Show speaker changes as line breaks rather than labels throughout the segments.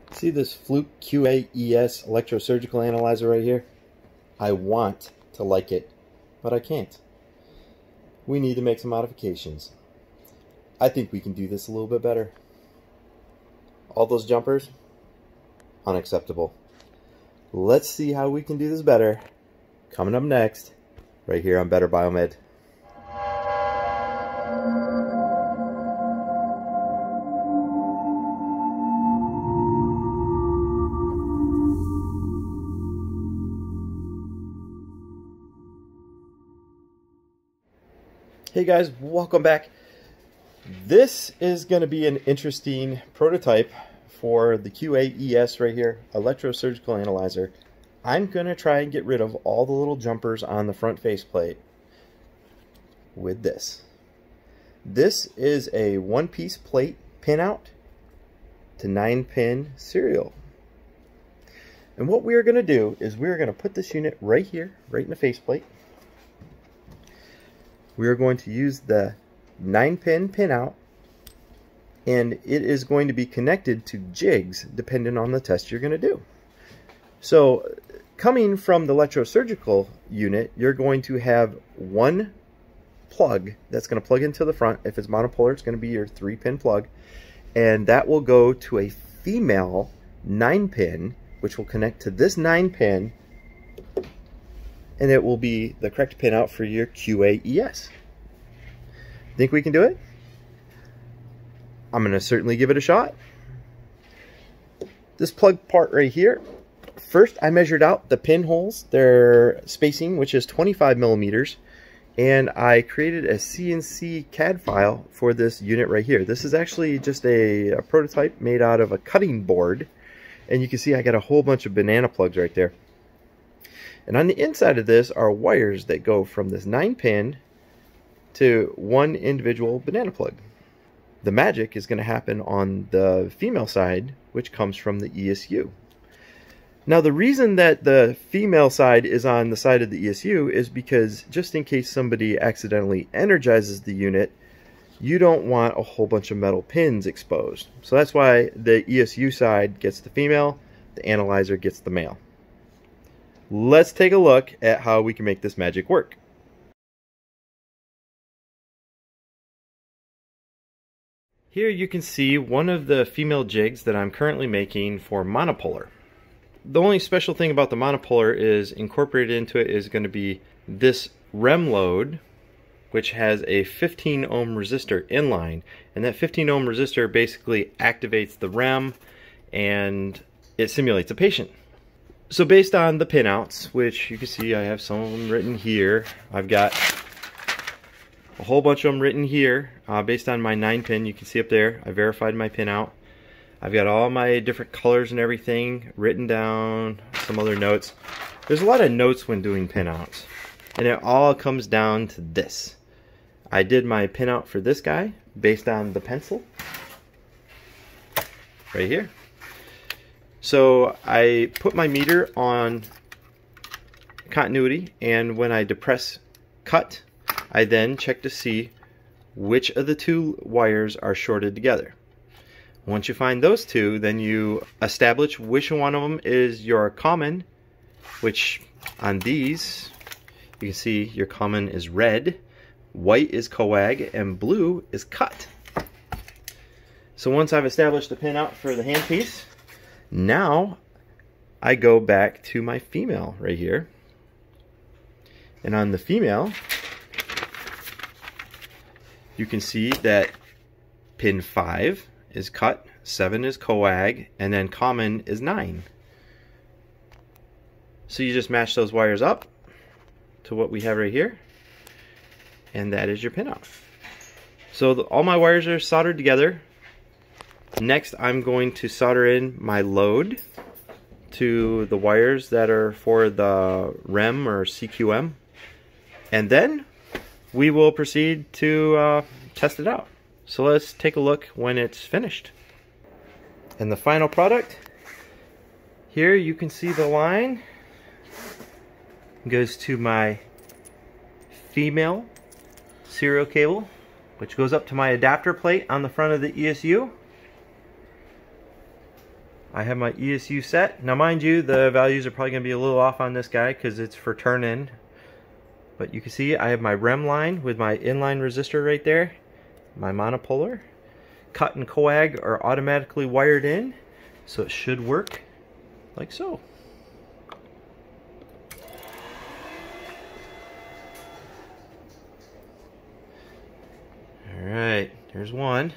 See this Fluke QAES electrosurgical analyzer right here? I want to like it, but I can't. We need to make some modifications. I think we can do this a little bit better. All those jumpers, unacceptable. Let's see how we can do this better. Coming up next, right here on Better Biomed. Hey guys, welcome back. This is going to be an interesting prototype for the QAES right here, Electrosurgical Analyzer. I'm going to try and get rid of all the little jumpers on the front faceplate with this. This is a one-piece plate pinout to 9-pin serial. And what we are going to do is we're going to put this unit right here, right in the faceplate. We are going to use the 9-pin pinout, and it is going to be connected to jigs depending on the test you're going to do. So coming from the electrosurgical unit, you're going to have one plug that's going to plug into the front. If it's monopolar, it's going to be your 3-pin plug, and that will go to a female 9-pin, which will connect to this 9-pin, and it will be the correct pin out for your QAES. Think we can do it? I'm going to certainly give it a shot. This plug part right here, first I measured out the pinholes, their spacing, which is 25 millimeters, and I created a CNC CAD file for this unit right here. This is actually just a prototype made out of a cutting board, and you can see I got a whole bunch of banana plugs right there. And on the inside of this are wires that go from this 9-pin to one individual banana plug. The magic is going to happen on the female side, which comes from the ESU. Now the reason that the female side is on the side of the ESU is because just in case somebody accidentally energizes the unit, you don't want a whole bunch of metal pins exposed. So that's why the ESU side gets the female, the analyzer gets the male. Let's take a look at how we can make this magic work. Here you can see one of the female jigs that I'm currently making for monopolar. The only special thing about the monopolar is incorporated into it is going to be this REM load, which has a 15 ohm resistor inline, and that 15 ohm resistor basically activates the REM and it simulates a patient. So based on the pinouts, which you can see I have some of them written here, I've got a whole bunch of them written here. Based on my 9-pin, you can see up there, I verified my pinout. I've got all my different colors and everything written down, some other notes. There's a lot of notes when doing pinouts, and it all comes down to this. I did my pinout for this guy based on the pencil right here. So I put my meter on continuity, and when I depress cut, I then check to see which of the two wires are shorted together. Once you find those two, then you establish which one of them is your common, which on these, you can see your common is red, white is coag, and blue is cut. So once I've established the pinout for the handpiece, now I go back to my female right here, and on the female you can see that pin 5 is cut, 7 is coag, and then common is 9. So you just match those wires up to what we have right here, and that is your pinout. So all my wires are soldered together. Next, I'm going to solder in my load to the wires that are for the REM or CQM, and then we will proceed to test it out. So let's take a look when it's finished. And the final product, here you can see the line goes to my female serial cable, which goes up to my adapter plate on the front of the ESU. I have my ESU set. Now mind you, the values are probably going to be a little off on this guy because it's for turn-in. But you can see I have my rem line with my inline resistor right there. My monopolar. Cut and coag are automatically wired in, so it should work like so. Alright, there's one.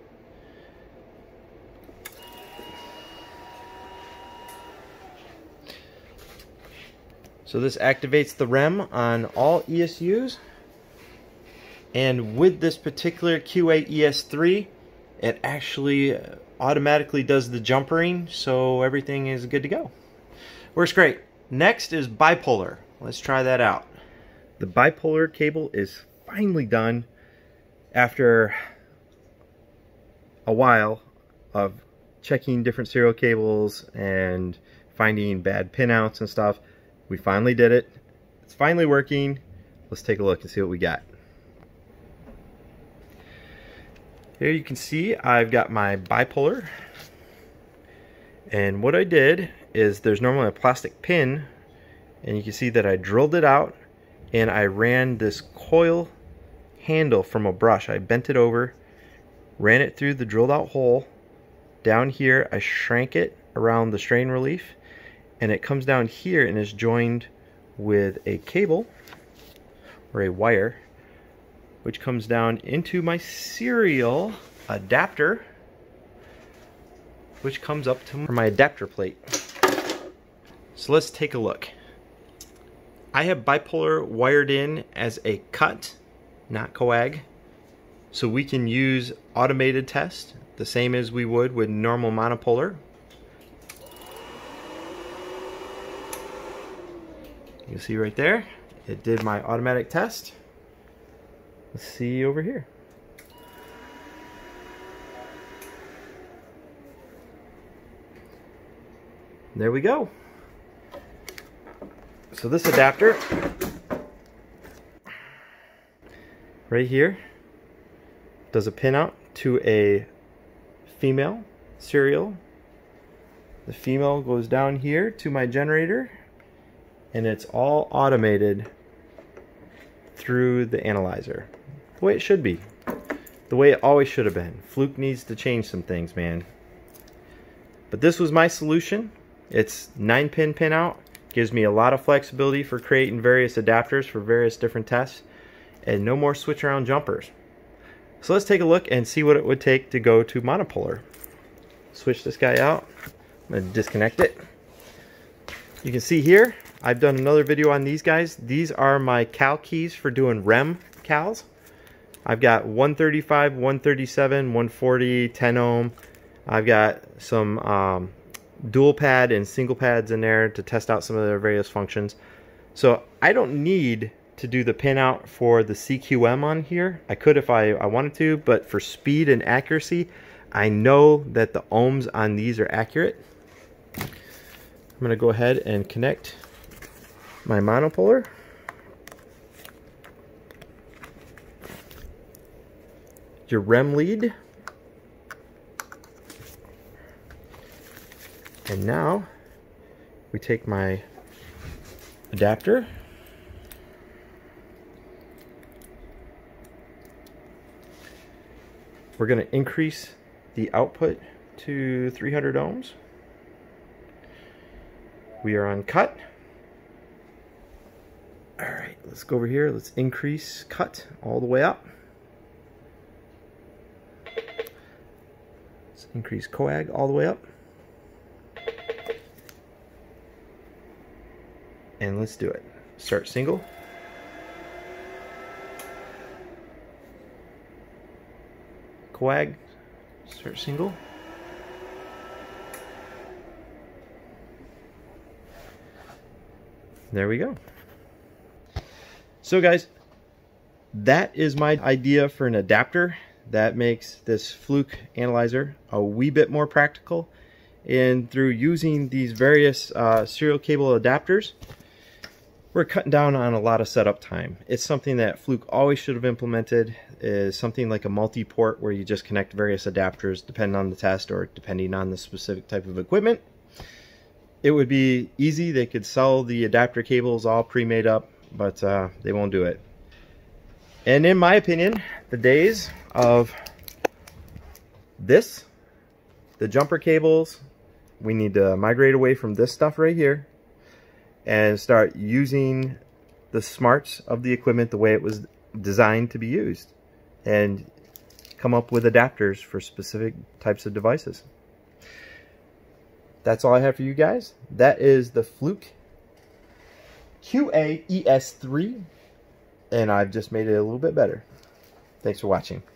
So this activates the rem on all ESUs, and with this particular QA ES3, it actually automatically does the jumpering, so everything is good to go. Works great. Next is bipolar. Let's try that out. The bipolar cable is finally done after a while of checking different serial cables and finding bad pinouts and stuff. We finally did it. It's finally working. Let's take a look and see what we got. Here you can see I've got my bipolar. And what I did is there's normally a plastic pin, and you can see that I drilled it out and I ran this coil handle from a brush. I bent it over, ran it through the drilled out hole. Down here I shrank it around the strain relief, and it comes down here and is joined with a cable or a wire, which comes down into my serial adapter, which comes up to my adapter plate. So let's take a look. I have bipolar wired in as a cut, not coag, so we can use automated test the same as we would with normal monopolar. You see right there, it did my automatic test. Let's see over here. There we go. So this adapter right here does a pinout to a female serial. The female goes down here to my generator, and it's all automated through the analyzer. The way it should be. The way it always should have been. Fluke needs to change some things, man. But this was my solution. It's 9-pin pinout. Gives me a lot of flexibility for creating various adapters for various different tests. And no more switch around jumpers. So let's take a look and see what it would take to go to monopolar. Switch this guy out. I'm going to disconnect it. You can see here, I've done another video on these guys. These are my cal keys for doing rem cals. I've got 135, 137, 140, 10 ohm. I've got some dual pad and single pads in there to test out some of their various functions. So I don't need to do the pinout for the CQM on here. I could if I wanted to, but for speed and accuracy, I know that the ohms on these are accurate. I'm going to go ahead and connect my monopolar. Your rem lead. And now we take my adapter. We're going to increase the output to 300 ohms. We are on cut. Alright, let's go over here. Let's increase cut all the way up. Let's increase coag all the way up. And let's do it. Start single. Coag, start single. There we go. So guys, that is my idea for an adapter that makes this Fluke analyzer a wee bit more practical. And through using these various serial cable adapters, we're cutting down on a lot of setup time. It's something that Fluke always should have implemented, is something like a multi-port where you just connect various adapters depending on the test or depending on the specific type of equipment. It would be easy. They could sell the adapter cables all pre-made up, but they won't do it. And in my opinion, the days of this, the jumper cables, we need to migrate away from this stuff right here and start using the smarts of the equipment the way it was designed to be used, and come up with adapters for specific types of devices. That's all I have for you guys. That is the Fluke QA ES3, and I've just made it a little bit better. Thanks for watching.